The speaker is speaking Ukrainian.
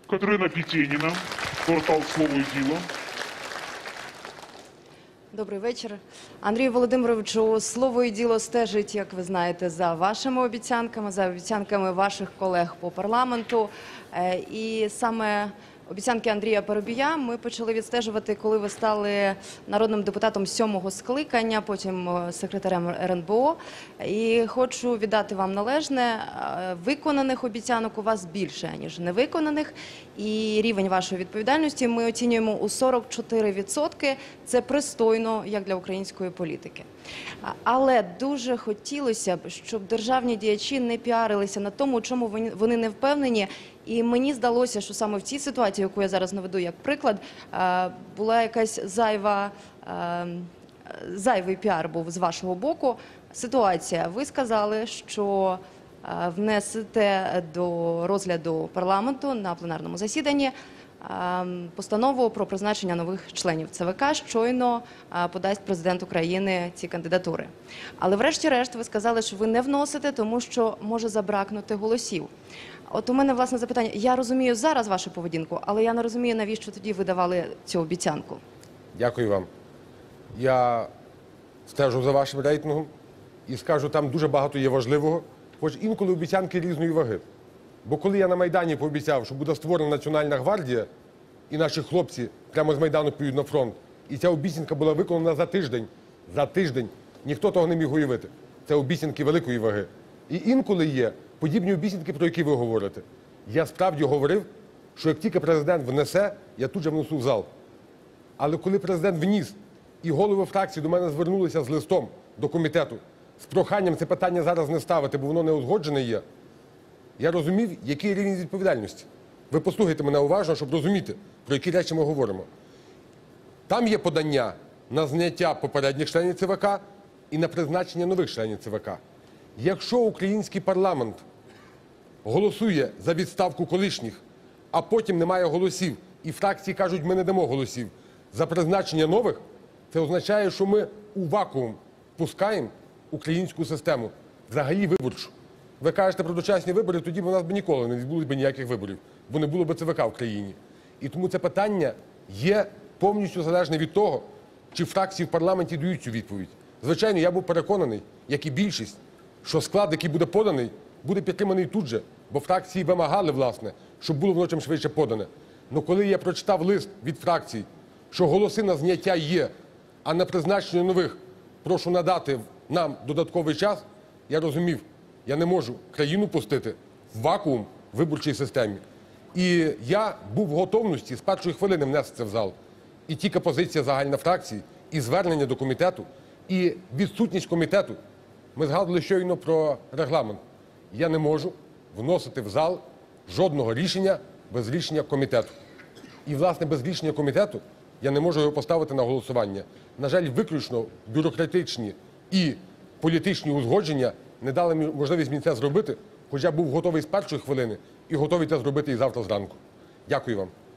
Катерина Пітєніна, портал «Слово і діло». Добрий вечір. Андрію Володимировичу, «Слово і діло» стежить, як ви знаєте, за вашими обіцянками, за обіцянками ваших колег по парламенту. І саме обіцянки Андрія Парубія ми почали відстежувати, коли ви стали народним депутатом 7-го скликання, потім секретарем РНБО. І хочу віддати вам належне, виконаних обіцянок у вас більше, ніж невиконаних. І рівень вашої відповідальності ми оцінюємо у 44%. Це пристойно, як для української політики. Але дуже хотілося б, щоб державні діячі не піарилися на тому, у чому вони не впевнені. І мені здалося, що саме в цій ситуації, яку я зараз наведу як приклад, була якась зайвий піар був з вашого боку. Ситуація. Ви сказали, що внесете до розгляду парламенту на пленарному засіданні постанову про призначення нових членів ЦВК, щойно подасть президент України ці кандидатури. Але врешті-решт ви сказали, що ви не вносите, тому що може забракнути голосів. От у мене, власне, запитання. Я розумію зараз вашу поведінку, але я не розумію, навіщо тоді ви давали цю обіцянку. Дякую вам. Я стежу за вашим рейтингом і скажу, там дуже багато є важливого, хоч інколи обіцянки різної ваги. Бо коли я на Майдані пообіцяв, що буде створена Національна гвардія, і наші хлопці прямо з Майдану поїдуть на фронт, і ця обіцянка була виконана за тиждень, ніхто того не міг уявити. Це обіцянки великої ваги. І інколи є подібні обіцянки, про які ви говорите. Я справді говорив, що як тільки президент внесе, я тут же внесу в зал. Але коли президент вніс, і голови фракції до мене звернулися з листом до комітету, з проханням це питання зараз не ставити, бо воно не узгоджене є, я розумів, який рівень відповідальності. Ви послухайте мене уважно, щоб розуміти, про які речі ми говоримо. Там є подання на зняття попередніх членів ЦВК і на призначення нових членів ЦВК. Якщо український парламент голосує за відставку колишніх, а потім немає голосів, і фракції кажуть, ми не дамо голосів за призначення нових, це означає, що ми у вакуум пускаємо українську систему, взагалі виборчу. Ви кажете про дочасні вибори, тоді б у нас б ніколи не відбулося ніяких виборів, бо не було б ЦВК в країні. І тому це питання є повністю залежне від того, чи фракції в парламенті дають цю відповідь. Звичайно, я був переконаний, як і більшість, що склад, який буде поданий, буде підтриманий тут же, бо фракції вимагали, власне, щоб було воно чим швидше подане. Але коли я прочитав лист від фракцій, що голоси на зняття є, а на призначення нових прошу надати нам додатковий час, я розумів, я не можу країну пустити в вакуум в виборчій системі. І я був в готовності з першої хвилини внести це в зал. І тільки позиція загальна фракції, і звернення до комітету, і відсутність комітету. Ми згадували щойно про регламент. Я не можу вносити в зал жодного рішення без рішення комітету. І, власне, без рішення комітету я не можу його поставити на голосування. На жаль, виключно бюрократичні і політичні узгодження не дали можливість мені це зробити, хоча був готовий з першої хвилини і готовий це зробити і завтра зранку. Дякую вам.